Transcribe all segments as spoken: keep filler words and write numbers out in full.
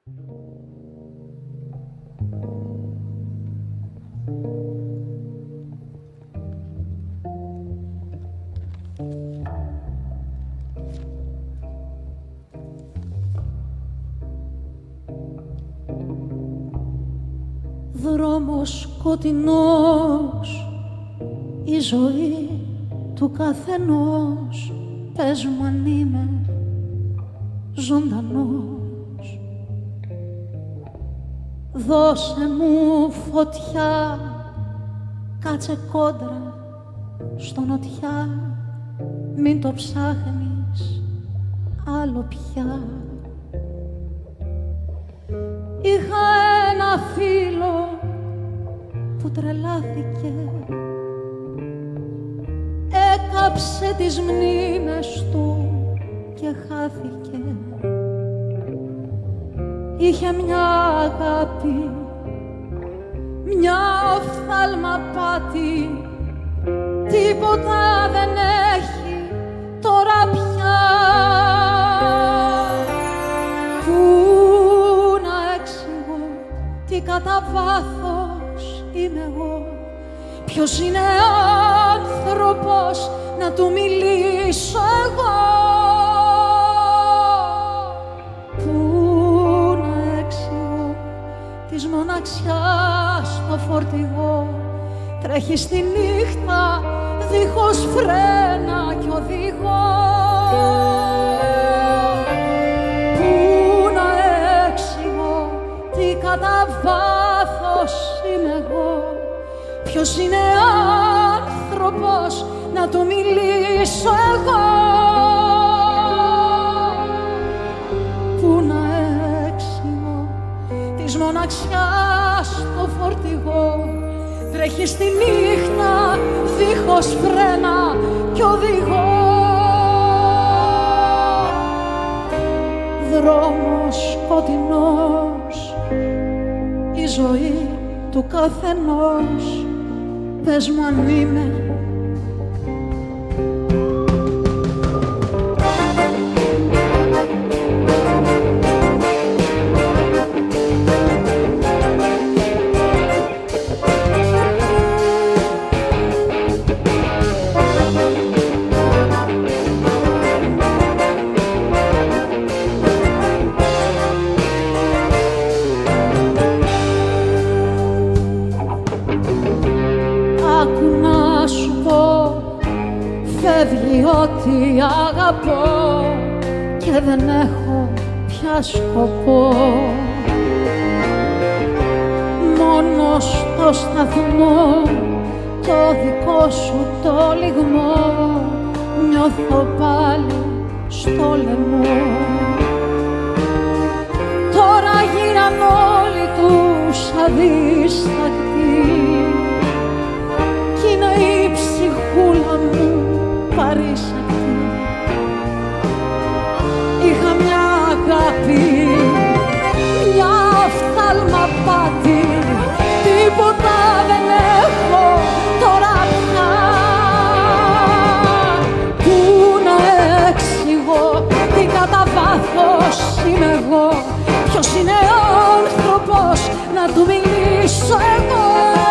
Δρόμος σκοτεινός, η ζωή του καθενός, πες μου αν είμαι ζωντανός. Δώσε μου φωτιά, κάτσε κόντρα στο νοτιά, μην το ψάχνεις άλλο πια. Είχα ένα φίλο που τρελάθηκε, έκαψε τις μνήμες του και χάθηκε. Είχε μια αγάπη, μια οφθαλμαπάτη, τίποτα δεν έχει τώρα πια. Πού να εξηγώ τι κατά βάθος είμαι εγώ, ποιος είναι άνθρωπος να του μιλήσω εγώ. Πού να εξηγώ της μοναξιάς το φορτηγό, τρέχει στη νύχτα δίχως φρένα κι οδηγό. Πού να εξηγώ τι κατά βάθος είμαι εγώ, ποιος είναι άνθρωπος να του μιλήσω εγώ. Πού να εξηγώ της μοναξιάς το φορτηγό, τρέχει στη νύχτα δίχως φρένα κι οδηγό. Δρόμος σκοτεινός, η ζωή του καθενός, πες μου αν είμαι ότι αγαπώ και δεν έχω πια σκοπό. Μόνο στο σταθμό το δικό σου το λιγμό νιώθω πάλι στο λαιμό. Τώρα γύραν όλοι τους αδίστακτοι κι είναι η ψυχούλα μου παρήσακτη. Είχα μια αγάπη, μια οφθαλμαπάτη, τίποτα δεν έχω τώρα πια. Πού να εξηγώ τι κατά βάθος είμαι εγώ, ποιος είναι άνθρωπος να του μιλήσω εγώ.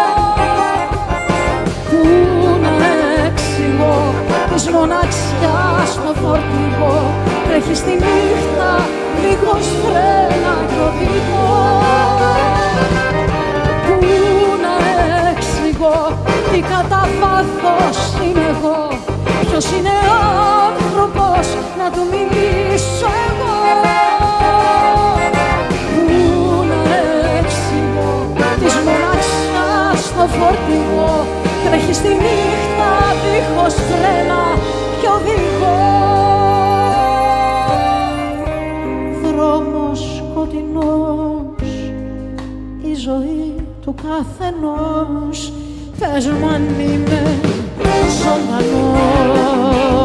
Πού να εξηγώ της μοναξιάς το φορτηγό, τρέχει στη νύχτα δίχως φρένα κι οδηγό. Πού να εξηγώ τι κατά βάθος είμαι εγώ, ποιος είναι άνθρωπος να του μιλήσω εγώ. Πού να εξηγώ της μοναξιάς το φορτηγό, τρέχει στη νύχτα δίχως φρένα κι οδηγό. Δρόμος σκοτεινός, η ζωή του καθενός, πες μου αν είμαι ζωντανός.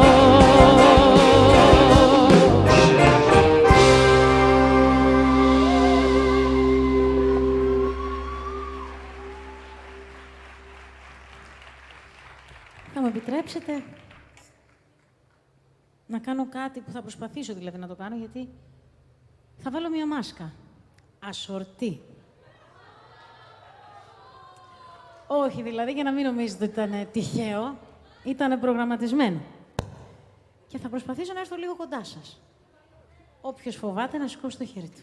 Θα μου επιτρέψετε να κάνω κάτι που θα προσπαθήσω δηλαδή να το κάνω, γιατί Θα βάλω μία μάσκα. Ασορτή. Όχι, δηλαδή, για να μην νομίζετε ότι ήταν τυχαίο, ήταν προγραμματισμένο. Και θα προσπαθήσω να έρθω λίγο κοντά σας. Όποιος φοβάται να σηκώσει το χέρι του.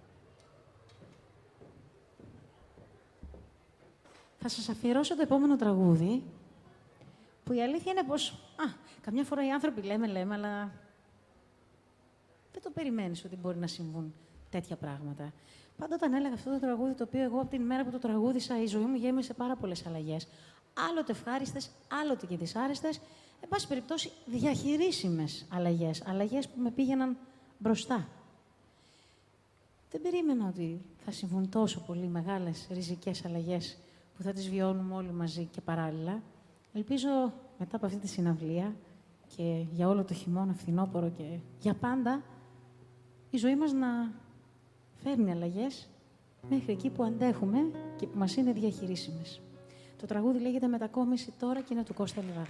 Θα σας αφιερώσω το επόμενο τραγούδι, που η αλήθεια είναι πως, α, καμιά φορά οι άνθρωποι λέμε, λέμε, αλλά δεν το περιμένεις ότι μπορεί να συμβούν τέτοια πράγματα. Πάντα όταν έλεγα αυτό το τραγούδι, το οποίο εγώ από την μέρα που το τραγούδισα, η ζωή μου γέμισε πάρα πολλές αλλαγές. Άλλοτε ευχάριστες, άλλοτε και δυσάρεστες, εν πάση περιπτώσει διαχειρίσιμες αλλαγές. Αλλαγές που με πήγαιναν μπροστά. Δεν περίμενα ότι θα συμβούν τόσο πολύ μεγάλες ριζικές αλλαγές που θα τις βιώνουμε όλοι μαζί και παράλληλα. Ελπίζω μετά από αυτή τη συναυλία και για όλο το χειμώνα, φθινόπωρο και για πάντα, η ζωή μας να φέρνει αλλαγές μέχρι εκεί που αντέχουμε και που μας είναι διαχειρίσιμες. Το τραγούδι λέγεται «Μετακόμιση τώρα» και είναι του Κώστα Λιβάδα.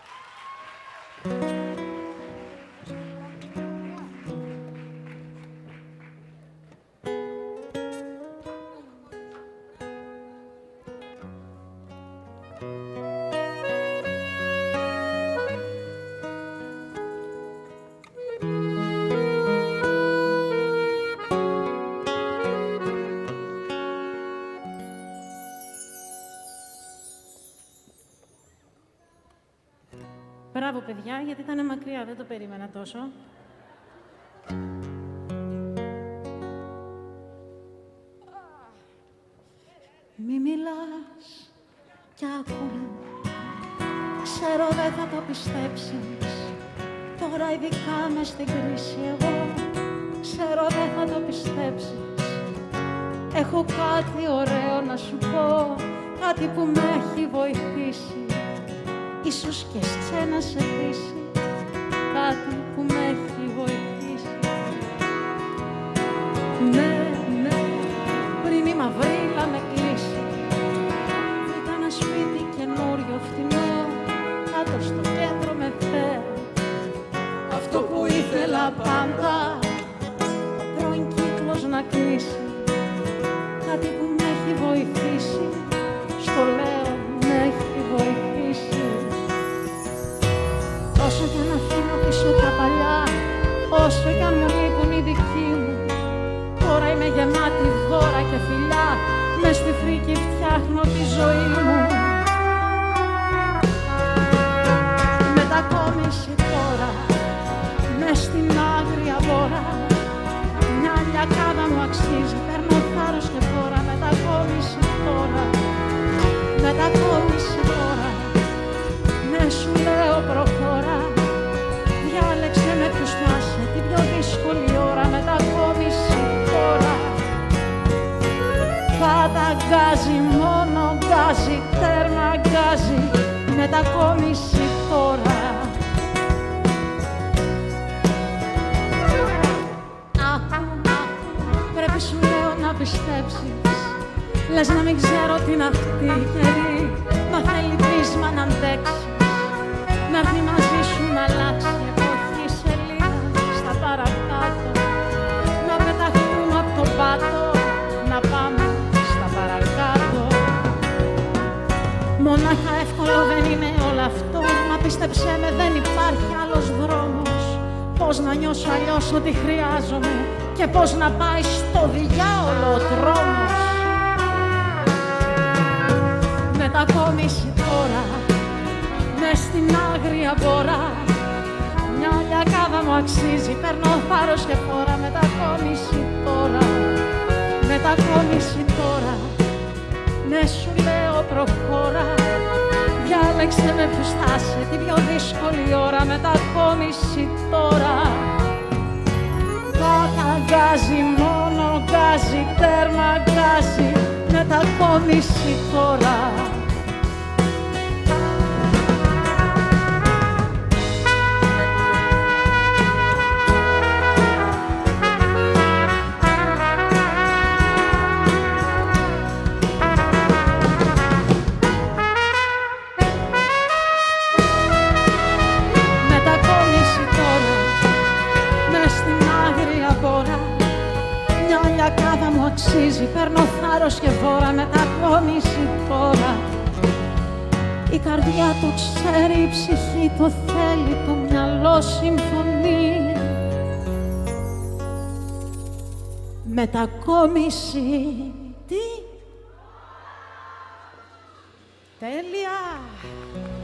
Μπράβο, παιδιά, γιατί ήταν μακριά, δεν το περίμενα τόσο. Μη μιλάς κι άκουμε, ξέρω δεν θα το πιστέψεις. Τώρα ειδικά μες στην κρίση εγώ, ξέρω δεν θα το πιστέψεις. Έχω κάτι ωραίο να σου πω, κάτι που με έχει βοηθήσει. Ίσως και σένα σε πείσει, κάτι που με έχει βοηθήσει. Ναι, ναι, πριν η μαυρίλα με κλείσει, βρήκα ένα σπίτι καινούριο φτηνό, κάτω στο κέντρο με φέρ. Αυτό που ήθελα πάντα, ο πρώην κύκλος να κλείσει. Κάτι που με έχει βοηθήσει, στο λέω με έχει βοηθήσει. Όσο κι αν αφήνω πίσω τα παλιά, όσο κι αν μου λείπουν οι δικοί μου, τώρα είμαι γεμάτη δώρα και φιλιά, μες στη φρίκη φτιάχνω τη ζωή μου. Μετακόμιση τώρα, μες στην άγρια βόρα, μια λιακάδα μου αξίζει, παίρνω θάρρος και φόρα. Μετακόμιση τώρα, μετακόμιση τώρα, ναι σου λέω προχώρα, διάλεξε με ποιους μάσε την πιο δύσκολη ώρα. Μετακόμιση τώρα, πάντα γκάζι, μόνο γκάζι, τέρμα γκάζι. Μετακόμιση τώρα. Αχ, πρέπει σου λέω να πιστέψεις, λες να μην ξέρω τι είναι αυτή η καιρή, μα θέλει πείσμα να αντέξεις. Να έρθει μαζί σου να αλλάξει εποχή σελίδα στα παρακάτω, να πεταχτούμε από το πάτο, να πάμε στα παρακάτω. Μονάχα εύκολο δεν είναι όλο αυτό, μα πίστεψέ με δεν υπάρχει άλλος δρόμος. Πώς να νιώσω αλλιώς ότι χρειάζομαι και πώς να πάει στο διάολο ο δρόμος. Μετακόμιση τώρα, μες στην άγρια βόρα, μια λιακάδα μου αξίζει, παίρνω θάρρος και φόρα. Μετακόμιση τώρα, μετακόμιση τώρα, ναι σου λέω προχώρα, διάλεξε με ποιους θα είσαι την πιο δύσκολη ώρα. Μετακόμιση τώρα, πάντα γκάζι, μόνο γκάζι, τέρμα γκάζι. Μετακόμιση τώρα. λακάδα μου αξίζει. Παίρνω θάρρος και φόρα μετακόμιση τώρα. Η καρδιά το ξέρει, η ψυχή το θέλει, το μυαλό συμφωνεί. Μετακόμιση, τι? Τέλεια!